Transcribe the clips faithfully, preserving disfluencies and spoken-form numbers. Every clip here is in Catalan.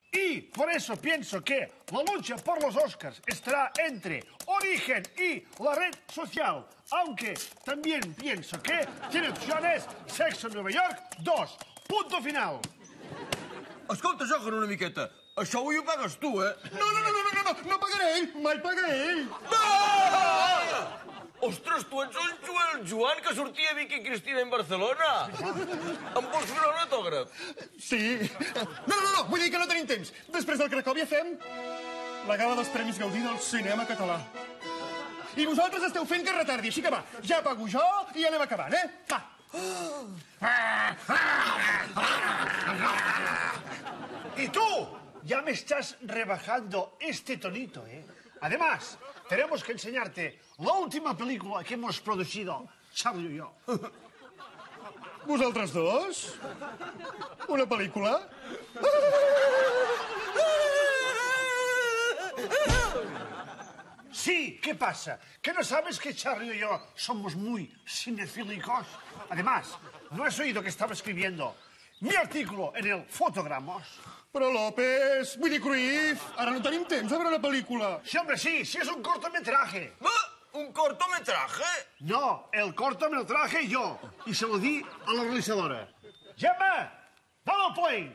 Y por eso pienso que la lucha por los Oscars estará entre Origen y la red social. Aunque también pienso que tiene opciones Sexo en Nueva York dos. Punto final. Escolta, Johan, una miqueta. Això avui ho pagues tu, eh? No, no, no, no, no, no, no pagaré ell. Mai paga ell. No! Ostres, tu ets el Joel Joan que sortia a Vicky Cristina en Barcelona. Em vols fer un autògraf? Sí. No, no, no, vull dir que no tenim temps. Després del Cracòvia fem la gala dels Premis Gaudí del cinema català. I vosaltres esteu fent que es retardi, així que va, ja pago jo i anem acabant, eh? Va. Y tú ya me estás rebajando este tonito, ¿eh? Además, tenemos que enseñarte la última película que hemos producido, Charlie y yo. Vosaltres dos? Una pel·lícula? Sí, ¿qué pasa? ¿Que no sabes que Charlie y yo somos muy cinefílicos? Además, ¿no has oído que estaba escribiendo mi artículo en el Fotogramos? Però, López, vull dir, Cruyff, ara no tenim temps a veure la pel·lícula. Sí, hombre, sí, sí es un cortometraje. Va, un cortometraje? No, el cortometraje yo. Y se lo di a la realizadora. Gemma, dame el play.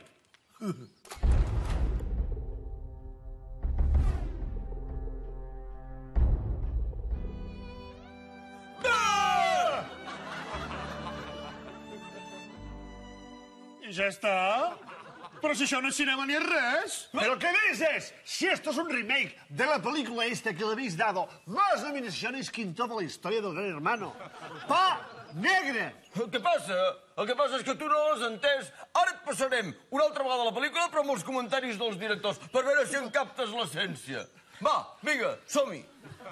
I ja està? Però si això no és cinema ni és res. ¿Pero qué dices? Si esto es un remake de la película esta que le habéis dado más nominaciones que en toda la historia del Gran Hermano. Pa negre. Què passa? El que passa és que tu no l'has entès. Ara et passarem una altra vegada la pel·lícula, però amb els comentaris dels directors, per veure si en captes l'essència. Va, vinga, som-hi.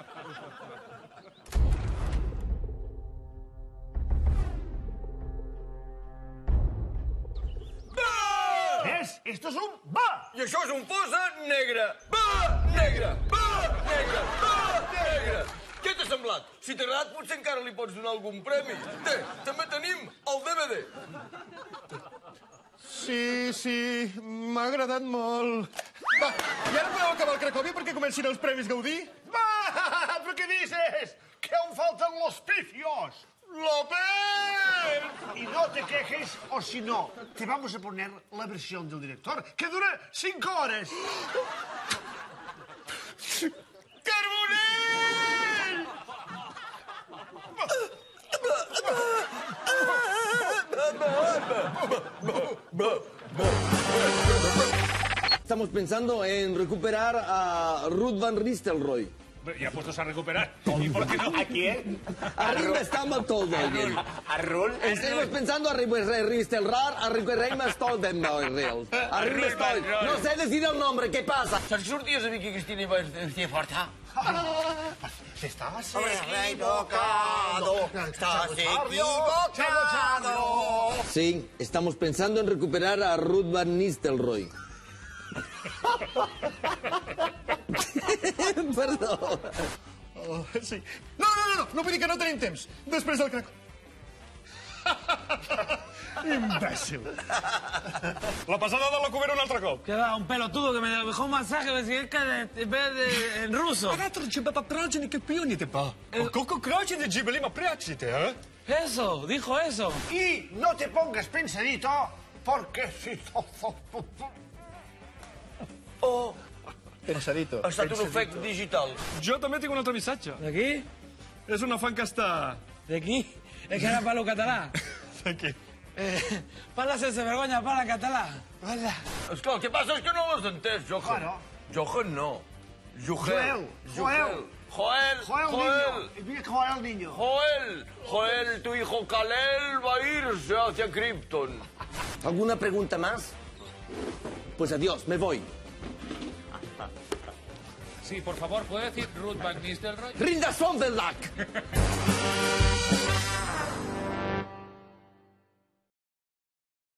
¿Ves? Esto es un va. I això és un posa negre. Va, negre, va, negre, va, negre. Què t'ha semblat? Si t'ha agradat, potser encara li pots donar algun premi. Té, també tenim el D V D. Sí, sí, m'ha agradat molt. Va, i ara podeu acabar el Cracòvia perquè comencin els Premis Gaudí? Va, ¿pero qué dices? Que aún faltan los picios. ¡López! Y no te quejes, o si no, te vamos a poner la versión del director, que dura cinco horas. ¡Carbonell! Estamos pensando en recuperar a Ruth Van Nistelrooy. Ya puestos a recuperar. ¿Y por qué no? ¿A quién? Arriba estamos todos. ¿A Rul? Estamos pensando a Ristelrar, a Riquerreima Stoltenberg. Arriba estoy. No sé decir el nombre, ¿qué pasa? Saps que sorties a Vicky Cristina i vas dir forta? Estás equivocado, estás equivocado. Sí, estamos pensando en recuperar a Ruth Van Nistelrooy. Perdó. Oh, sí. No, no, no, no, no vull dir que no tenim temps. Després del Cracòvia. Imbècil. La pasada de la cubera un altre cop. Que va, un pelotudo que me dejó un masaje en vez de en ruso. Ребята, тебе потрачены как пионите, па. Колко крачены джибели ма прячете, а? Eso, dijo eso. Y no te pongas pensadito, porque si... Oh, Pensadito. ha estat un efecte digital. Jo també tinc un altre missatge. ¿De aquí? És una fan que està... ¿De aquí? Es que era palo catalán. Aquí. Eh, parla sense vergonya, parla català. Parla. Esclar, el que passa és que no l'has entès, Johan. Claro. Johan no. Joel. Joel. Joel. Joel, Joel. niño. Joel, niño. Joel. Joel, tu hijo Kalel va a irse hacia Krypton. ¿Alguna pregunta más? Pues adiós, me voy. Sí, por favor, ¿puede decir Ruth Van Nistelrooy? ¡Rinda Sonderlack!